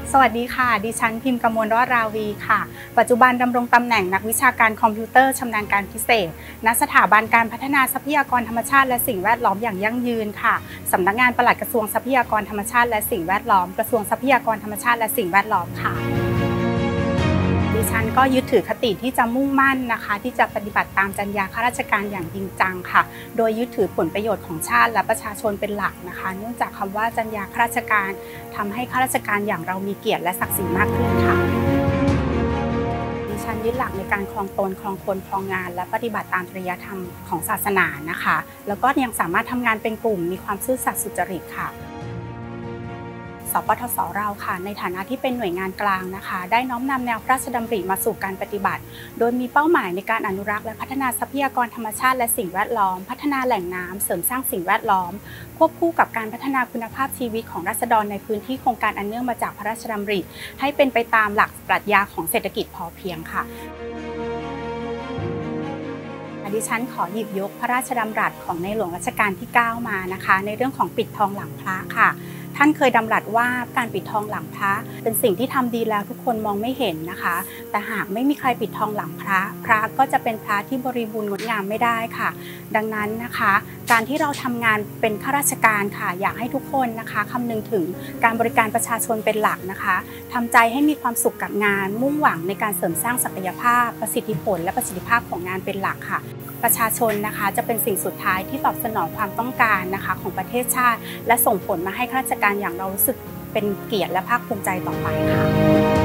สวัสดีค่ะดิฉันพิมพ์กมล รอดราวีค่ะปัจจุบันดำรงตำแหน่งนักวิชาการคอมพิวเตอร์ชำนาญการพิเศษณสถาบันการพัฒนาทรัพยากรธรรมชาติและสิ่งแวดล้อมอย่างยั่งยืนค่ะสำนักงานปลัดกระทรวงทรัพยากรธรรมชาติและสิ่งแวดล้อมกระทรวงทรัพยากรธรรมชาติและสิ่งแวดล้อมค่ะดิฉันก็ยึดถือคติที่จะมุ่งมั่นนะคะที่จะปฏิบัติตามจรรยาข้าราชการอย่างจริงจังค่ะโดยยึดถือผลประโยชน์ของชาติและประชาชนเป็นหลักนะคะเนื่องจากคำว่าจรรยาข้าราชการทำให้ข้าราชการอย่างเรามีเกียรติและศักดิ์ศรีมากขึ้นค่ะดิฉันยึดหลักในการครองตนครองคนครองงานและปฏิบัติตามจริยธรรมของศาสนานะคะแล้วก็ยังสามารถทำงานเป็นกลุ่มมีความซื่อสัตย์สุจริตค่ะสปทศ.เราค่ะในฐานะที่เป็นหน่วยงานกลางนะคะได้น้อมนำแนวพระราชดำริมาสู่การปฏิบัติโดยมีเป้าหมายในการอนุรักษ์และพัฒนาทรัพยากรธรรมชาติและสิ่งแวดล้อมพัฒนาแหล่งน้ำเสริมสร้างสิ่งแวดล้อมควบคู่กับการพัฒนาคุณภาพชีวิตของราษฎรในพื้นที่โครงการอันเนื่องมาจากพระราชดำริให้เป็นไปตามหลักปรัชญาของเศรษฐกิจพอเพียงค่ะดิฉันขอหยิบยกพระราชดำรัสของในหลวงรัชกาลที่ 9 มานะคะในเรื่องของปิดทองหลังพระค่ะท่านเคยดำรัสว่าการปิดทองหลังพระเป็นสิ่งที่ทำดีแล้วทุกคนมองไม่เห็นนะคะแต่หากไม่มีใครปิดทองหลังพระพระก็จะเป็นพระที่บริบูรณ์งดงามไม่ได้ค่ะดังนั้นนะคะการที่เราทำงานเป็นข้าราชการค่ะอยากให้ทุกคนนะคะคำนึงถึงการบริการประชาชนเป็นหลักนะคะทำใจให้มีความสุขกับงานมุ่งหวังในการเสริมสร้างศักยภาพประสิทธิผลและประสิทธิภาพของงานเป็นหลักค่ะประชาชนนะคะจะเป็นสิ่งสุดท้ายที่ตอบสนองความต้องการนะคะของประเทศชาติและส่งผลมาให้ข้าราชการอย่างเรารู้สึกเป็นเกียรติและภาคภูมิใจต่อไปค่ะ